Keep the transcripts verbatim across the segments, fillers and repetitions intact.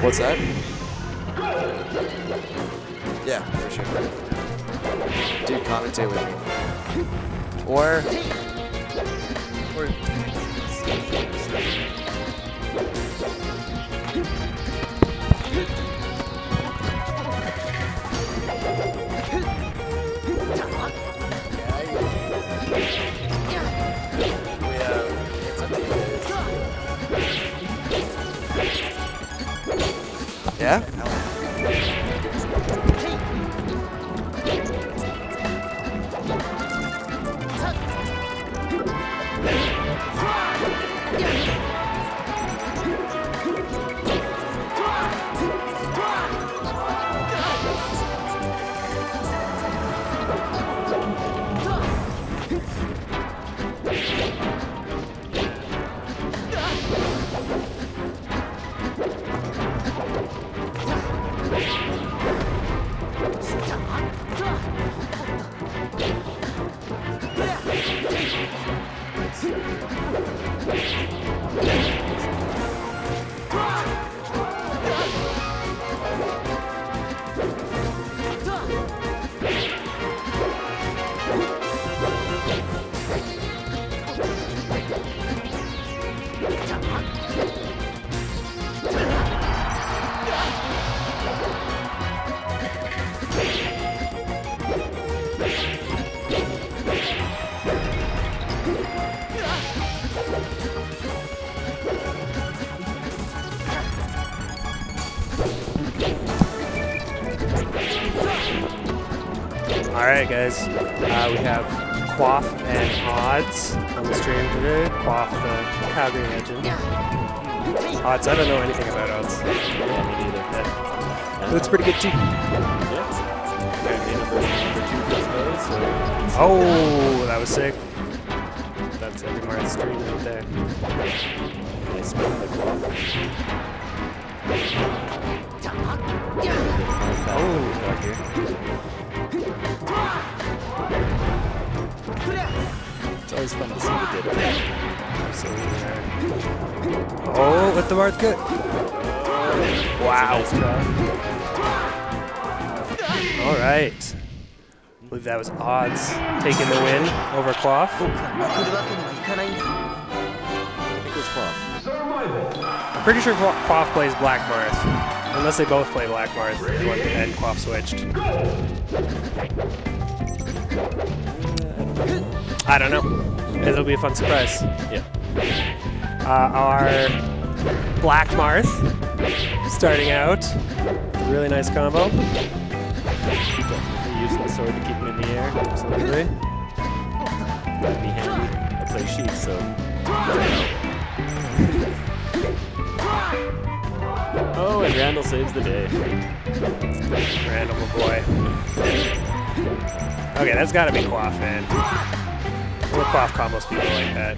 What's that? Yeah, for sure. Dude, commentate with me. Or... or Yeah? Alright guys, uh, we have Quaff and Odds on the stream today. Quaff, the Calgary legend. Odds, I don't know anything about Odds. Yeah, me neither. Yeah. Looks pretty good too. Yeah. Apparently number, number two for today, so... Oh, that was sick. That's every Marth stream right there. Nice spin by Quaff. Oh, got here. It's always fun to see the dip. Absolutely. Oh, with the Marth cut. Wow. Nice try. All right. I believe that was Odds taking the win over Quaff. I think it was Quaff. I'm pretty sure Qua- Quaff plays Black Marth. Unless they both play Black Marth and Quaff switched. I don't know. It'll be a fun surprise. Yeah. Uh, our Black Marth starting out. Really nice combo. Definitely using the sword to keep him in the air. Absolutely. That'd be handy. I play Sheik, so... Oh, and Randall saves the day. Randall, my boy. Okay, that's gotta be Quaff, man. What Quaff combos people like that?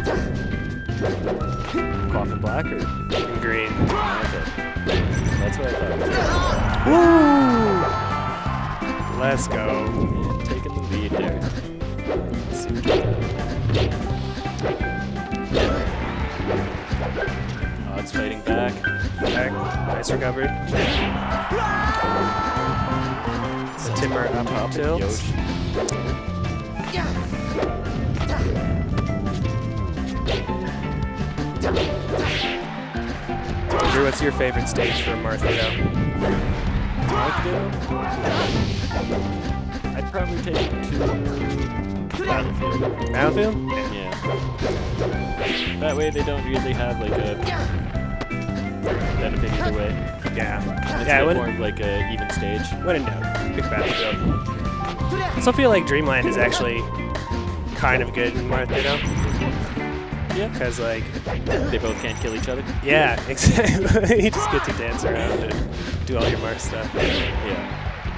Quaff in black or In green. okay? That's what I thought. Woo! Let's go. Yeah, taking the lead there. Let's see what we got. Odds fighting back. Back. Nice recovery. The timber up Top tilt. Yosh. Drew, what's your favorite stage for Marthito? I'd probably take it to Battlefield. Battlefield? Yeah. That way they don't really have like a benefit either way. Yeah. It's Yeah, a bit when, more of like a even stage. when in doubt, pick Battlefield. I also feel like Dreamland is actually kind of good in Marthito. Yeah. Because, like, They both can't kill each other. yeah, exactly. You just get to dance around and do all your Marth stuff. Yeah.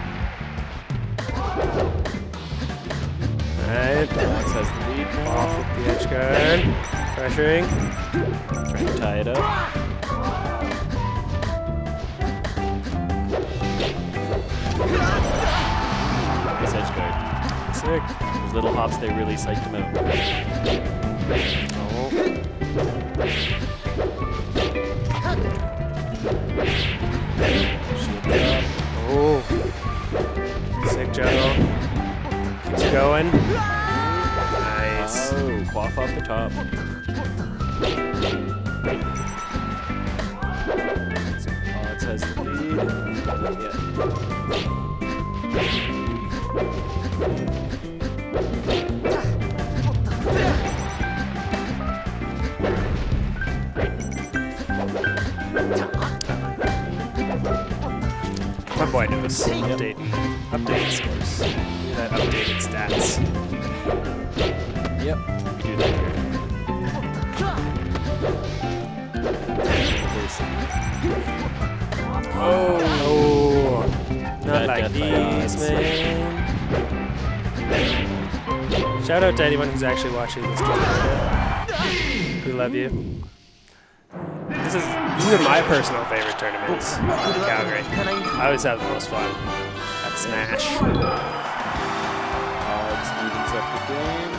Alright. Max has the lead now. Off with the edge guard. Pressuring. Trying to tie it up. Nice edge guard. Sick. Those little hops, they really psyched him out. Oh. Nice. Oh, Quaff off the top. So Odds has the lead. My boy knows. Update, update scores. Look at that updated stats. Yep. We do that here. Oh, oh. Not Bad like death by these, Odds. man. Shout out to anyone who's actually watching this tournament. We love you. This is these are my personal favorite tournaments in Calgary. I always have the most fun at Smash. Odds evens up the game.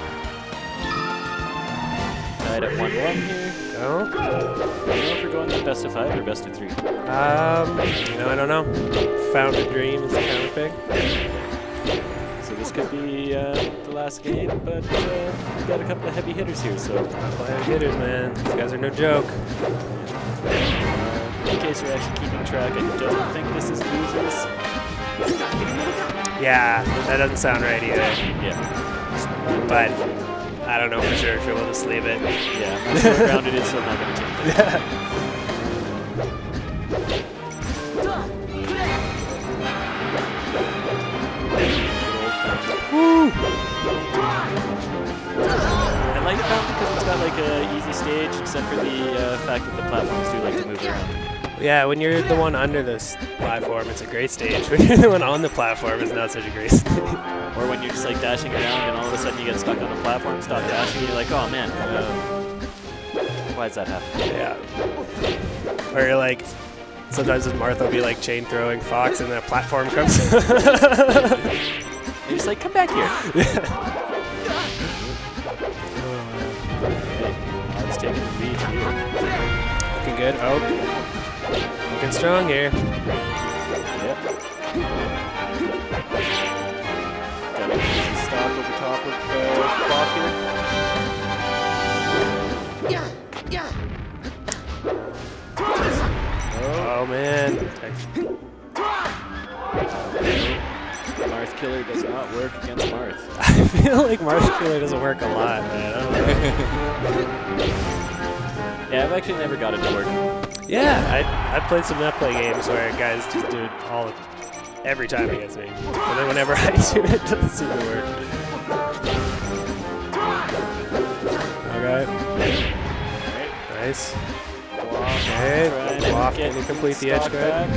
Tied at one one here. Go. I don't know if we're going to best of five or best of three. Um, you know, I don't know. Found a Dream is the counter pick. So this could be uh, the last game, but uh, we've got a couple of heavy hitters here, so Couple heavy hitters, man. These guys are no joke. uh, in case you're actually keeping track, I don't think this is losers. Yeah, that doesn't sound right either. Yeah. But I don't know for sure, so we'll just leave it. Yeah, I'm not sure what round it is, so I'm not going to change it. Woo! I like the fountain because it's got like a easy stage, except for the uh, fact that the platforms do like to move around. Yeah, when you're the one under this platform, it's a great stage. When you're the one on the platform, it's not such a great stage. Or when you're just like dashing around and all of a sudden you get stuck on the platform, stop dashing, and you're like, oh man, uh, why does that happen? Yeah. Or you're like, sometimes with Martha will be like chain throwing Fox and then a platform comes. You're just like, come back here. Odds taking the lead here. Looking good. Oh. Looking strong here. Yep. Got an easy stock over top of uh, Quaff here. Oh, man. Marth Killer does not work against Marth. I feel like Marth Killer doesn't work a lot, man. I don't know. Yeah, I've actually never got it to work. Yeah, I I played some netplay games where guys just do it all every time against me, and then whenever I do it, it doesn't seem to work. All right, nice. Okay, Quaff, can you complete the edge guard?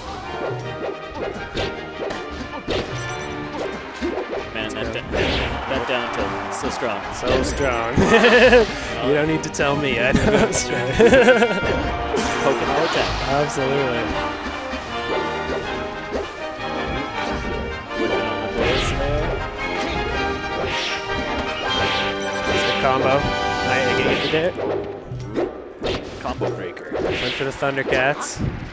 Man, that, da that down tilt, so strong. So strong. You don't need to tell me. I know it's strong. Poking all the time. Absolutely. Whipping on the boys there. There's the combo. Nice, I get you there. Combo breaker. Went for the Thundercats.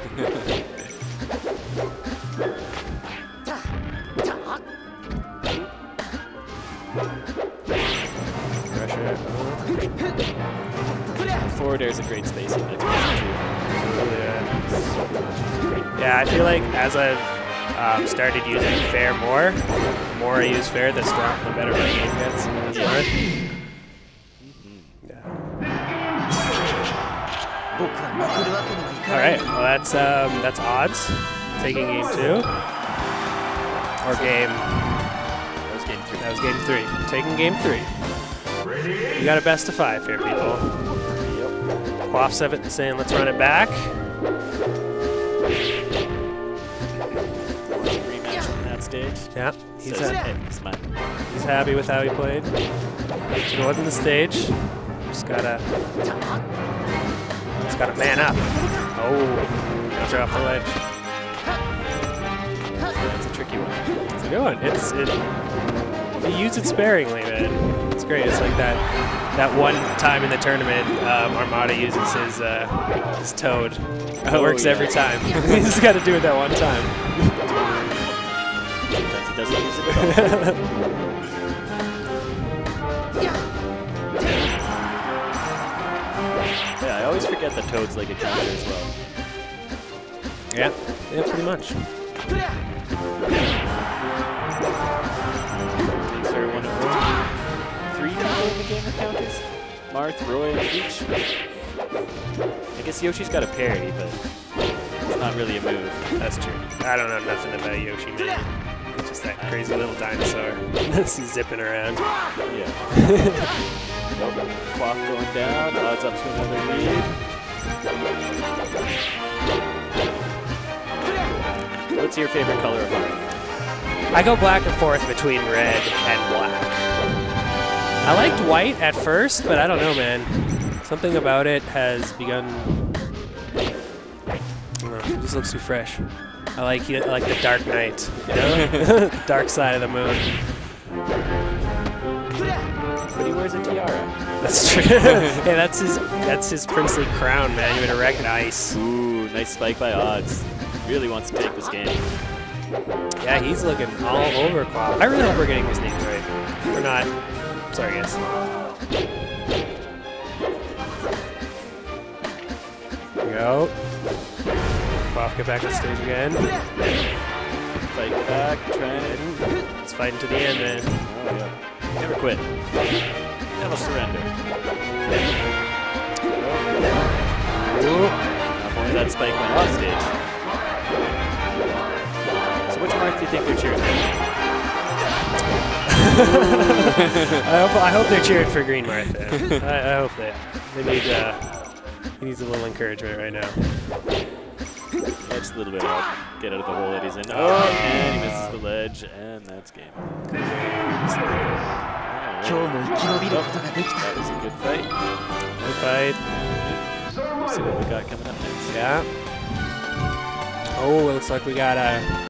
Pressure. Forward air is a great spacing mechanism too. Yeah. Yeah, I feel like as I've um, started using fair more, the more I use fair, the stronger, the better my game gets. That's Yeah. hard. All right, well that's um, that's odds. Taking game two or game. That was game three. That was game three. Taking game three. We got a best of five here, people. Yep. Quaff seven saying let's run it back. Rematch from that stage. Yeah, he's Says, ha hey, smile. he's happy with how he played. It wasn't the stage. Just gotta. Just gotta man up. Oh, got you off the ledge. That's a tricky one. It's a good one. It's it. If you use it sparingly, man, it's great. It's like that that one time in the tournament, um, Armada uses his uh, his toad. It Oh, works yeah. every time. You just got to do it that one time. Sometimes he doesn't use it at all. always forget that Toad's like a counter as well. Yeah, yeah, pretty much. These are one of the three people in the game with counters. Marth, Roy, and Peach. I guess Yoshi's got a parry, but it's not really a move. That's true. I don't know nothing about Yoshi, man. He's just that crazy little dinosaur. He's zipping around. Yeah. Nope. Quaff going down. Odds up to another lead. What's your favorite color of Marth? I go back and forth between red and black. I liked white at first, but I don't know, man. Something about it has begun. I don't know, it just looks too fresh. I like I like the Dark Knight, you know, dark side of the moon. But he wears a tiara. That's true. Hey, that's his that's his princely crown, man. You would erect nice. Ooh, nice spike by Odds. Really wants to take this game. Yeah, he's looking all over Quaff. I really hope we're getting these names right. We're not. Sorry, guys. There we go. Quaff, get back on stage again. Fight back, trying to. It's fighting to the end, man. Oh, yeah. Never quit. Never surrender. Ooh. If only that spike went off stage. So which Marth do you think they're cheering for? I hope I hope they're cheering for Green Marth. I, I hope they they need uh, he needs a little encouragement right now. Yeah, just a little bit of help. Get out of the hole that he's in. Oh, and he misses the ledge, and that's game. That was a good fight. Good fight. Let's see what we got coming up next. Yeah. Oh, it looks like we got a.